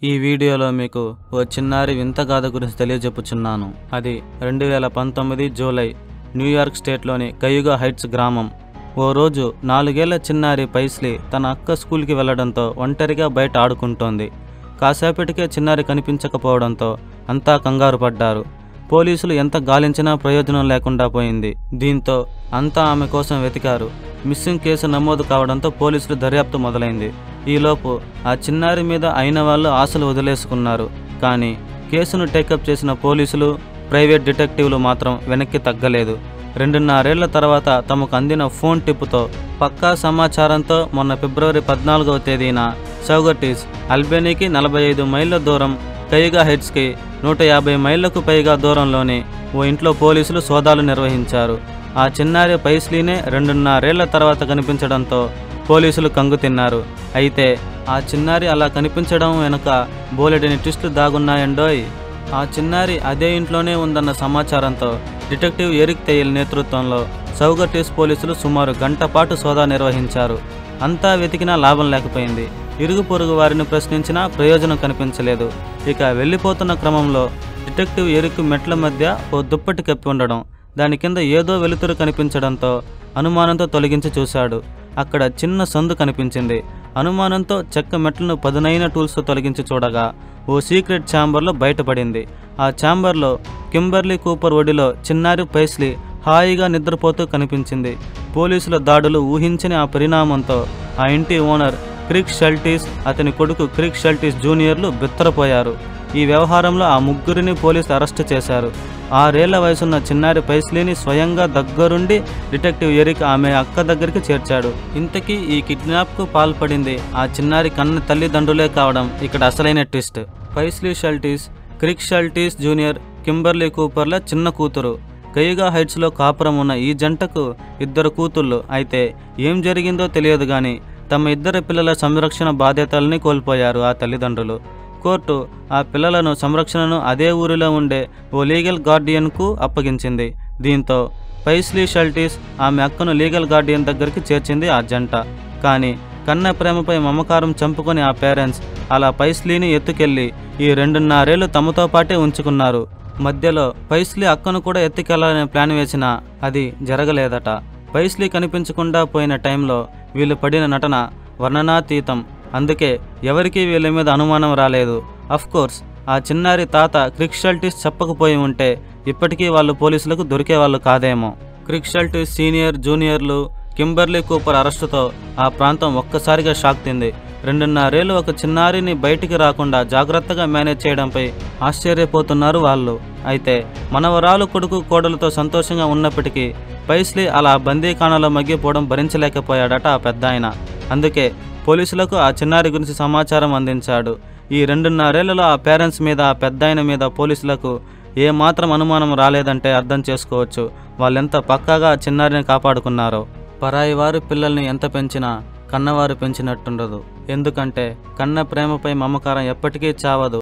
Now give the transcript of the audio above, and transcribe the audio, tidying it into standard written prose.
ఈ వీడియోలో మీకు ఓ చిన్నారి వింత గాథ గురించి తెలియజెప్పుచున్నాను. అది 2019 జూలై న్యూయార్క్ స్టేట్లోని కయుగా హైట్స్ గ్రామం. ఓ రోజు 4 ఏళ్ల చిన్నారి పైస్లీ తన అక్క స్కూల్కి వెళ్లడంతో ఒంటరిగా బయట ఆడుకుంటోంది. కాసేపటికే చిన్నారి కనిపించకపోవడంతో అంతా కంగారు పడ్డారు. పోలీసులు ఎంత గాలించినా ప్రయోజనం లేకుండా పోయింది. దీంతో అంతా ఆమె కోసం వెతికారు. మిస్సింగ్ కేసు నమోదు కావడంతో పోలీసులు దర్యాప్తు మొదలైంది. ఈలోపు ఆ చిన్నారి మీద అయిన వాళ్ళు ఆశలు వదిలేసుకున్నారు. కానీ కేసును టేకప్ చేసిన పోలీసులు, ప్రైవేట్ డిటెక్టివ్లు మాత్రం వెనక్కి తగ్గలేదు. 2.5 ఏళ్ల తర్వాత తమకు అందిన ఫోన్ టిప్పుతో పక్కా సమాచారంతో మొన్న ఫిబ్రవరి 14వ తేదీన సౌగర్టీస్ అల్బేనీకి 45 మైళ్ళ దూరం, కయుగా హైట్స్కి 150 మైళ్ళకు పైగా దూరంలోని ఓ ఇంట్లో పోలీసులు సోదాలు నిర్వహించారు. ఆ చిన్నారి పైస్లీనే 2.5 ఏళ్ల తర్వాత కనిపించడంతో పోలీసులు కంగు తిన్నారు. అయితే ఆ చిన్నారి అలా కనిపించడం వెనుక బోలెడని ట్విస్టులు దాగున్నాయండోయ్. ఆ చిన్నారి అదే ఇంట్లోనే ఉందన్న సమాచారంతో డిటెక్టివ్ ఎరిక్ తెయిల్ నేతృత్వంలో సౌగర్టీస్ పోలీసులు సుమారు గంట పాటు సోదా నిర్వహించారు. అంతా వెతికినా లాభం లేకపోయింది. ఇరుగు పొరుగు వారిని ప్రశ్నించినా ప్రయోజనం కనిపించలేదు. ఇక వెళ్ళిపోతున్న క్రమంలో డిటెక్టివ్ ఎరిక్ మెట్ల మధ్య ఓ దుప్పటి కప్పి ఉండడం, దాని కింద ఏదో వెలుతురు కనిపించడంతో అనుమానంతో తొలగించి చూశాడు. అక్కడ చిన్న సందు కనిపించింది. అనుమానంతో చెక్క మెట్లను పదునైన టూల్స్తో తొలగించి చూడగా ఓ సీక్రెట్ ఛాంబర్లో బయటపడింది. ఆ ఛాంబర్లో కింబర్లీ కూపర్ ఒడిలో చిన్నారి పైస్లీ హాయిగా నిద్రపోతూ కనిపించింది. పోలీసుల దాడులు ఊహించని ఆ పరిణామంతో ఆ ఇంటి ఓనర్ క్రిక్ షల్టీస్, అతని కొడుకు క్రిక్ షల్టీస్ జూనియర్లు బిత్తరపోయారు. ఈ వ్యవహారంలో ఆ ముగ్గురిని పోలీసులు అరెస్టు చేశారు. 6 ఏళ్ల వయసున్న చిన్నారి పైస్లీని స్వయంగా దగ్గరుండి డిటెక్టివ్ ఎరిక్ ఆమె అక్క దగ్గరికి చేర్చాడు. ఇంతకీ ఈ కిడ్నాప్కు పాల్పడింది ఆ చిన్నారి కన్న తల్లిదండ్రులే కావడం ఇక్కడ అసలైన twist. Paisley Shultz, Kirk Shultz Junior Kimberly కూపర్ల చిన్న కూతురు. కయుగా హైట్స్లో కాపురం ఉన్న ఈ జంటకు 2 కూతుళ్ళు. అయితే ఏం జరిగిందో తెలియదు కానీ తమ 2 పిల్లల సంరక్షణ బాధ్యతల్ని కోల్పోయారు ఆ తల్లిదండ్రులు. కోర్టు ఆ పిల్లలను సంరక్షణను అదే ఊరిలో ఉండే ఓ లీగల్ గార్డియన్కు అప్పగించింది. దీంతో పైస్లీ షల్టీస్ ఆమె అక్కను లీగల్ గార్డియన్ దగ్గరికి చేర్చింది ఆ జంట. కానీ కన్న ప్రేమపై మమకారం చంపుకొని ఆ పేరెంట్స్ అలా పైస్లీని ఎత్తుకెళ్లి ఈ 2.5 ఏళ్లు తమతో పాటే ఉంచుకున్నారు. మధ్యలో పైస్లీ అక్కను కూడా ఎత్తుకెళ్లాలనే ప్లాన్ వేసినా అది జరగలేదట. పైస్లీ కనిపించకుండా పోయిన టైంలో వీళ్ళు పడిన నటన వర్ణనాతీతం. అందుకే ఎవరికీ వీళ్ళ మీద అనుమానం రాలేదు. అఫ్కోర్స్ ఆ చిన్నారి తాత క్రిక్ షల్టీస్ చెప్పకపోయి ఉంటే ఇప్పటికీ వాళ్ళు పోలీసులకు దొరికేవాళ్ళు కాదేమో. క్రిక్ షల్టీస్ సీనియర్, జూనియర్లు, కింబర్లీ కూపర్ అరెస్టుతో ఆ ప్రాంతం ఒక్కసారిగా షాక్ తింది. 2.5 ఏళ్లు ఒక చిన్నారిని బయటికి రాకుండా జాగ్రత్తగా మేనేజ్ చేయడంపై ఆశ్చర్యపోతున్నారు వాళ్ళు. అయితే మనవరాలు కొడుకు కోడలతో సంతోషంగా ఉన్నప్పటికీ పైస్లీ అలా బందీఖానాలో మగ్గిపోవడం భరించలేకపోయాడట ఆ పెద్దాయన. అందుకే పోలీసులకు ఆ చిన్నారి గురించి సమాచారం అందించాడు. ఈ 2.5 ఏళ్లలో ఆ పేరెంట్స్ మీద, ఆ పెద్దాయన మీద పోలీసులకు ఏమాత్రం అనుమానం రాలేదంటే అర్థం చేసుకోవచ్చు వాళ్ళెంత పక్కాగా ఆ చిన్నారిని కాపాడుకున్నారో. పరాయి వారి పిల్లల్ని ఎంత పెంచినా కన్నవారు పెంచినట్టుండదు. ఎందుకంటే కన్న ప్రేమపై మమకారం ఎప్పటికీ చావదు.